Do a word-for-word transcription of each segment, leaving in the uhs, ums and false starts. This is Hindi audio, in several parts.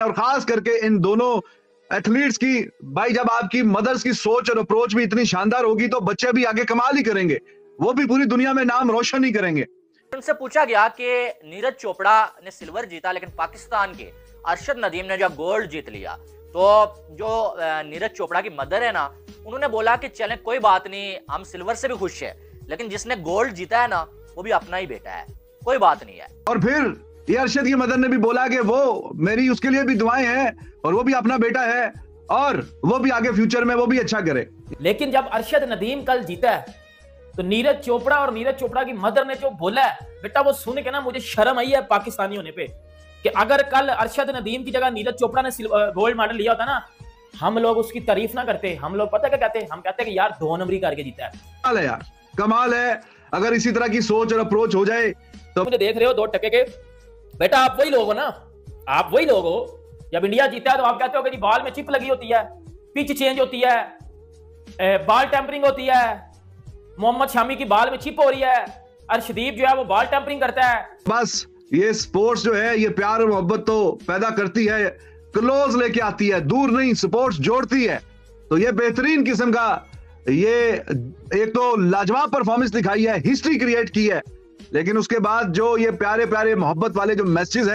और खास करके इन दोनों एथलीट्स की, भाई जब आपकी मदर्स की सोच और अप्रोच भी इतनी शानदार होगी तो बच्चे भी आगे कमाल ही करेंगे, वो भी पूरी दुनिया में नाम रोशन ही करेंगे। उनसे पूछा गया कि नीरज चोपड़ा ने सिल्वर जीता, लेकिन पाकिस्तान के अरशद नदीम ने जब गोल्ड जीत लिया, तो जो नीरज चोपड़ा की मदर है ना, उन्होंने बोला कि चलें कोई बात नहीं, हम सिल्वर से भी खुश है, लेकिन जिसने गोल्ड जीता है ना वो भी अपना ही बेटा है, कोई बात नहीं है। और फिर ये अरशद की मदर ने भी बोला कि वो मेरी उसके लिए भी दुआएं हैं और वो भी अपना बेटा है और वो भी आगे फ्यूचर में वो भी अच्छा करे। लेकिन जब अरशद नदीम कल जीता है तो नीरज चोपड़ा और नीरज चोपड़ा की मदर ने जो बोला है बेटा, वो सुन के ना मुझे शर्म आई है पाकिस्तानी होने पे, कि अगर कल अरशद नदीम की जगह नीरज चोपड़ा ने गोल्ड मेडल लिया होता ना, हम लोग उसकी तारीफ ना करते, हम लोग पता क्या कहते हैं, हम कहते हैं कि यार दो नंबरी करके जीता है। कमाल है यार, कमाल है। अगर इसी तरह की सोच और अप्रोच हो जाए तो मुझे देख रहे हो दो टके के बेटा, आप वही लोग हो ना, आप वही लोग हो। जब इंडिया जीता है तो आप कहते हो कि बॉल में चिप लगी होती है, पिच चेंज होती है, बॉल टेम्परिंग होती है, मोहम्मद शामी की बॉल में चिप हो रही है, अर्शदीप जो है वो बॉल टेम्परिंग करता है। बस ये स्पोर्ट्स जो है ये प्यार और मोहब्बत तो पैदा करती है, क्लोज लेके आती है, दूर नहीं, स्पोर्ट्स जोड़ती है। तो ये बेहतरीन किस्म का ये एक तो लाजवाब परफॉर्मेंस दिखाई है, हिस्ट्री क्रिएट की है, लेकिन उसके बाद जो ये प्यारे प्यारे मोहब्बत वाले जो मैसेज है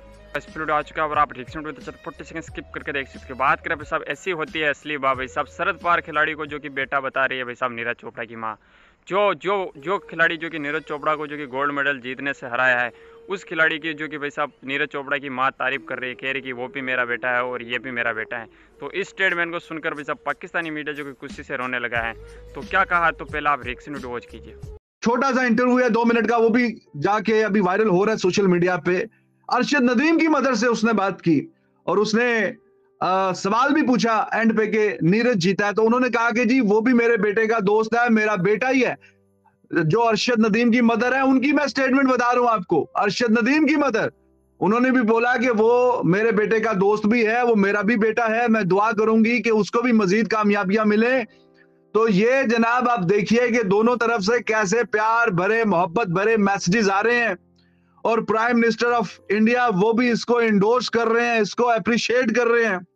आ चुका है और आप ठीक से चटपटे सेकंड स्किप करके देख सकते हो। बात करें भाई साहब, ऐसी होती है असली बात भाई साहब। शरद पवार खिलाड़ी को जो कि बेटा बता रही है भाई साहब नीरज चोपड़ा की माँ, जो जो जो खिलाड़ी जो कि नीरज चोपड़ा को जो कि गोल्ड मेडल जीतने से हराया है, उस खिलाड़ी की जो कि भाई साहब नीरज चोपड़ा की माँ तारीफ कर रही है, कह रही कि वो भी मेरा बेटा है और ये भी मेरा बेटा है। तो इस स्टेटमेंट को सुनकर भाई साहब पाकिस्तानी मीडिया जो कि खुशी से रोने लगा है। तो क्या कहा, तो पहले आप रिएक्शन वॉच कीजिए। छोटा सा इंटरव्यू है दो मिनट का, वो भी जाके अभी वायरल हो रहा है सोशल मीडिया पे। अरशद नदीम की मदर से उसने बात की और उसने आ, सवाल भी पूछा एंड पे के नीरज जीता है, तो उन्होंने कहा कि जी वो भी मेरे बेटे का दोस्त है, मेरा बेटा ही है। जो अरशद नदीम की मदर है उनकी मैं स्टेटमेंट बता रहा हूं आपको। अरशद नदीम की मदर, उन्होंने भी बोला कि वो मेरे बेटे का दोस्त भी है, वो मेरा भी बेटा है, मैं दुआ करूंगी कि उसको भी मजीद कामयाबियां मिले। तो ये जनाब आप देखिए कि दोनों तरफ से कैसे प्यार भरे मोहब्बत भरे मैसेजेस आ रहे हैं और प्राइम मिनिस्टर ऑफ इंडिया वो भी इसको इंडोर्स कर रहे हैं, इसको अप्रिशिएट कर रहे हैं।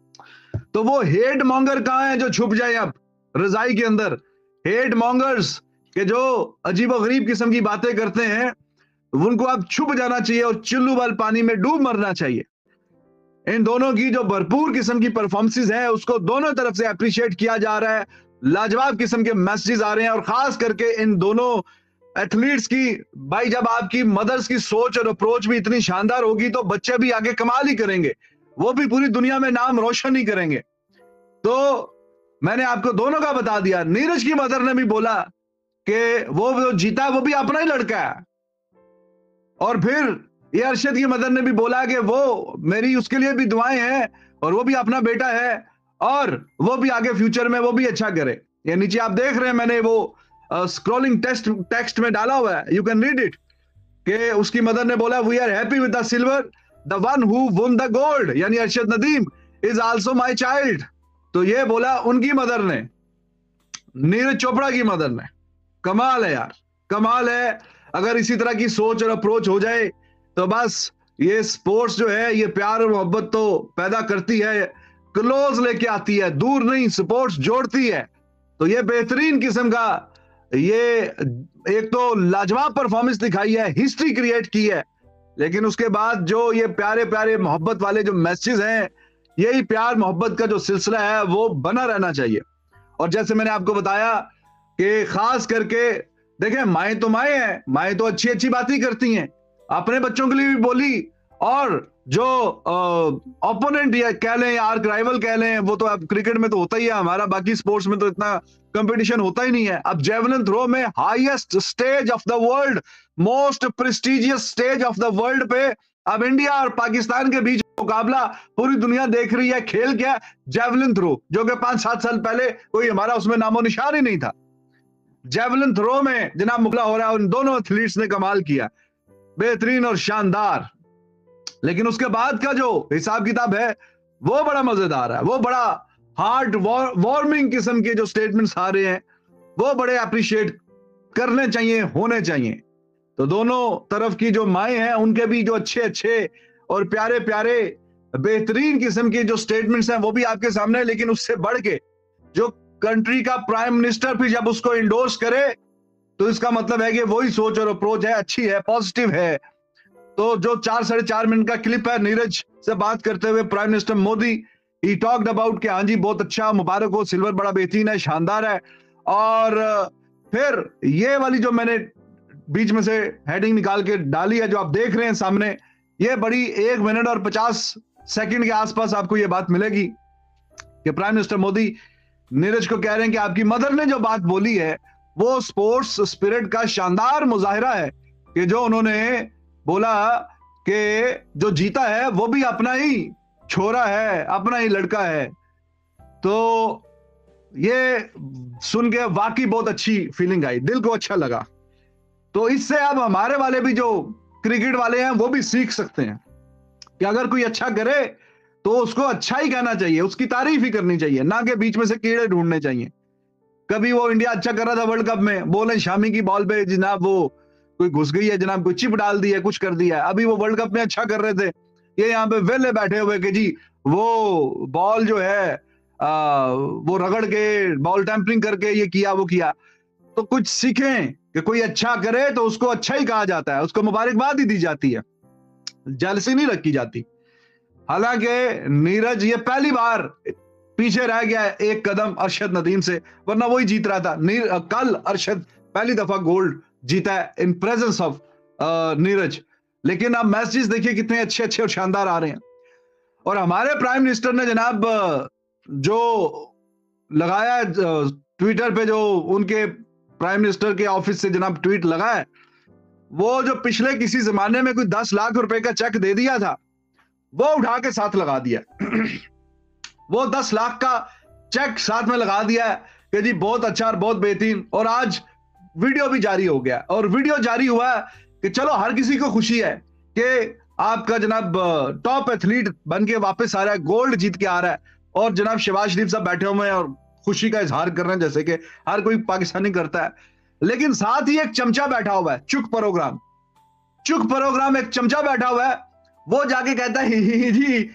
तो वो हेट मॉन्गर कहां है जो छुप जाए अब रजाई के अंदर? हेट मॉन्गर्स के जो अजीबो गरीब किस्म की बातें करते हैं उनको अब छुप जाना चाहिए और चिल्लू वाल पानी में डूब मरना चाहिए। इन दोनों की जो भरपूर किस्म की परफॉर्मेंसेस है उसको दोनों तरफ से अप्रिशिएट किया जा रहा है, लाजवाब किस्म के मैसेजेस आ रहे हैं और खास करके इन दोनों एथलीट्स की, भाई जब आपकी मदर्स की सोच और अप्रोच भी इतनी शानदार होगी तो बच्चे भी आगे कमाल ही करेंगे, वो भी पूरी दुनिया में नाम रोशन ही करेंगे। तो मैंने आपको दोनों का बता दिया। नीरज की मदर ने भी बोला कि वो जो जीता वो भी अपना ही लड़का है और फिर ये अरशद की मदर ने भी बोला कि वो मेरी उसके लिए भी दुआएं हैं और वो भी अपना बेटा है और वो भी आगे फ्यूचर में वो भी अच्छा करे। ये नीचे आप देख रहे हैं, मैंने वो स्क्रॉलिंग टेक्स्ट टेक्स्ट में डाला हुआ है, यू कैन रीड इट, कि उसकी मदर ने बोला we are happy with the silver, the one who won the gold, यानी Arshad Nadeem is also my child. तो ये बोला उनकी मदर ने, नीरज चोपड़ा की मदर ने। कमाल है यार, कमाल है। अगर इसी तरह की सोच और अप्रोच हो जाए तो बस ये स्पोर्ट्स जो है ये प्यार और मोहब्बत तो पैदा करती है, क्लोज लेके आती है, दूर नहीं, स्पोर्ट्स जोड़ती है। तो ये बेहतरीन किस्म का ये एक तो लाजवाब परफॉर्मेंस दिखाई है, हिस्ट्री क्रिएट की है, लेकिन उसके बाद जो ये प्यारे प्यारे मोहब्बत वाले जो मैसेज हैं, यही प्यार मोहब्बत का जो सिलसिला है वो बना रहना चाहिए। और जैसे मैंने आपको बताया कि खास करके देखें, माए तो माए हैं, माए तो अच्छी अच्छी बातें करती हैं, अपने बच्चों के लिए भी बोली, और जो ओपोनेंट या कह लें या आर्क राइवल कह लें, वो तो अब क्रिकेट में तो होता ही है हमारा, बाकी स्पोर्ट्स में तो इतना कंपटीशन होता ही नहीं है। अब जेवलिन थ्रो में highest stage of the world, most prestigious stage of the world पे अब इंडिया और पाकिस्तान के बीच मुकाबला पूरी दुनिया देख रही है। खेल क्या? जेवलिन थ्रो, जो कि पांच सात साल पहले कोई हमारा उसमें नामो निशान ही नहीं था। जेवलिन थ्रो में जनाब मुकाबला हो रहा है, उन दोनों एथलीट्स ने कमाल किया, बेहतरीन और शानदार। लेकिन उसके बाद का जो हिसाब किताब है वो बड़ा मजेदार है, वो बड़ा हार्ट वार्मिंग किस्म के जो स्टेटमेंट्स आ रहे हैं वो बड़े अप्रिशिएट करने चाहिए, होने चाहिए। तो दोनों तरफ की जो माएँ हैं उनके भी जो अच्छे अच्छे और प्यारे प्यारे बेहतरीन किस्म के जो स्टेटमेंट्स हैं वो भी आपके सामने है, लेकिन उससे बढ़ के जो कंट्री का प्राइम मिनिस्टर भी जब उसको इंडोर्स करे तो इसका मतलब है कि वही सोच और अप्रोच है, अच्छी है, पॉजिटिव है। तो जो चार साढ़े चार मिनट का क्लिप है नीरज से बात करते हुए prime minister Modi, he talked about कि हाँ जी बहुत अच्छा, मुबारक हो, सिल्वर बड़ा बेहतरीन है, शानदार है। और फिर ये वाली जो मैंने बीच में से हेडिंग निकाल के डाली है जो आप देख रहे हैं सामने, ये बड़ी एक मिनट और पचास सेकंड के आसपास आपको ये बात मिलेगी कि प्राइम मिनिस्टर मोदी नीरज को कह रहे हैं कि आपकी मदर ने जो बात बोली है वो स्पोर्ट्स स्पिरिट का शानदार मुजाहिरा है कि जो उन्होंने बोला कि जो जीता है वो भी अपना ही छोरा है, अपना ही लड़का है। तो ये सुन के वाकई बहुत अच्छी फीलिंग आई, दिल को अच्छा लगा। तो इससे अब हमारे वाले भी जो क्रिकेट वाले हैं वो भी सीख सकते हैं कि अगर कोई अच्छा करे तो उसको अच्छा ही कहना चाहिए, उसकी तारीफ ही करनी चाहिए, ना कि बीच में से कीड़े ढूंढने चाहिए। कभी वो इंडिया अच्छा कर रहा था वर्ल्ड कप में, बोले शामी की बॉल पे जनाब वो कोई घुस गई है, जनाब कोई चिप डाल दी है, कुछ कर दिया है। अभी वो वर्ल्ड कप में अच्छा कर रहे थे, ये यहाँ पे वेले बैठे हुए कि जी वो बॉल जो है आ, वो रगड़ के बॉल टैंपरिंग करके ये किया वो किया। तो कुछ सीखें कि कोई अच्छा करे तो उसको अच्छा ही कहा जाता है, उसको मुबारकबाद ही दी जाती है, जेलसी नहीं रखी जाती। हालांकि नीरज ये पहली बार पीछे रह गया है एक कदम अरशद नदीम से, वरना वही जीत रहा था। नीर, कल अरशद पहली दफा गोल्ड जीता है इन प्रेजेंस ऑफ नीरज। लेकिन अब मैसेज देखिए कितने अच्छे अच्छे और शानदार आ रहे हैं। और हमारे प्राइम मिनिस्टर ने जनाब जो लगाया ट्विटर पे, जो उनके प्राइम मिनिस्टर के ऑफिस से जनाब ट्वीट लगा है, वो जो पिछले किसी जमाने में कोई दस लाख रुपए का चेक दे दिया था वो उठा के साथ लगा दिया वो दस लाख का चेक साथ में लगा दिया है कि जी बहुत अच्छा और बहुत बेहतरीन। और आज वीडियो भी जारी हो गया, और वीडियो जारी हुआ है कि चलो हर किसी को खुशी है कि आपका जनाब टॉप एथलीट बन के वापस आ रहा है, गोल्ड जीत के आ रहा है। और जनाब शहबाज शरीफ साहब बैठे हुए हैं और खुशी का इजहार कर रहे हैं जैसे कि हर कोई पाकिस्तानी करता है। लेकिन साथ ही एक चमचा बैठा हुआ है, चुक प्रोग्राम चुक प्रोग्राम एक चमचा बैठा हुआ है, वो जाके कहता है ही ही जी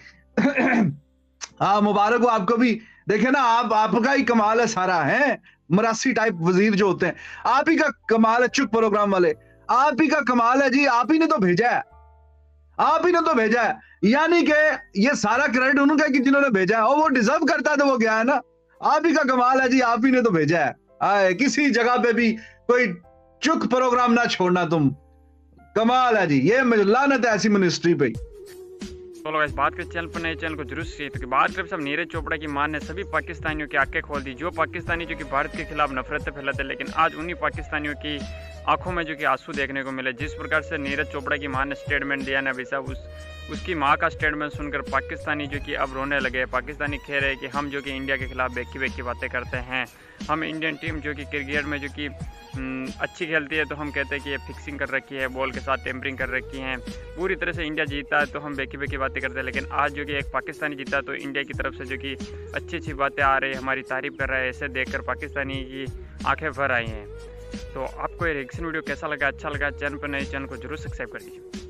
हाँ मुबारक हो आपको भी। देखे ना, आप आपका ही कमाल है सारा, है मरासी टाइप वजीर जो होते हैं, आप ही का कमाल है। चुक प्रोग्राम वाले, आप ही का कमाल है जी, आप ही ने तो भेजा है, आप ही ने तो भेजा है। यानी कि ये सारा क्रेडिट उनका कि जिन्होंने भेजा है, और वो डिजर्व करता है तो वो गया है ना। आप ही का कमाल है जी, आप ही ने तो भेजा है। आए, किसी जगह पे भी कोई चुक प्रोग्राम ना छोड़ना, तुम कमाल है जी। ये लानत है ऐसी मिनिस्ट्री पे। चलो गाइस, बात करें चैनल पर नए चैनल को जरूर से तो बात करें सब नीरज चोपड़ा की मां ने सभी पाकिस्तानियों की आंखें खोल दी। जो पाकिस्तानी जो कि भारत के खिलाफ नफरतें फैलाते, लेकिन आज उन्हीं पाकिस्तानियों की आंखों में जो कि आंसू देखने को मिले। जिस प्रकार से नीरज चोपड़ा की मां ने स्टेटमेंट दिया ना भाई साहब, उस उसकी मां का स्टेटमेंट सुनकर पाकिस्तानी जो कि अब रोने लगे। पाकिस्तानी कह रहे हैं कि हम जो कि इंडिया के खिलाफ बेकी बेकी बातें करते हैं, हम इंडियन टीम जो कि क्रिकेट में जो कि अच्छी खेलती है तो हम कहते हैं कि ये फिक्सिंग कर रखी है, बॉल के साथ टेम्परिंग कर रखी है, पूरी तरह से इंडिया जीता है तो हम बेकी बेकी बातें करते हैं। लेकिन आज जो कि एक पाकिस्तानी जीता तो इंडिया की तरफ से जो कि अच्छी अच्छी बातें आ रही है, हमारी तारीफ कर रहा है, ऐसे देखकर पाकिस्तानी की आंखें भर आई हैं। तो आपको ये रिएक्शन वीडियो कैसा लगा, अच्छा लगा, चैनल पर नए चैनल को जरूर सब्सक्राइब कर दीजिए।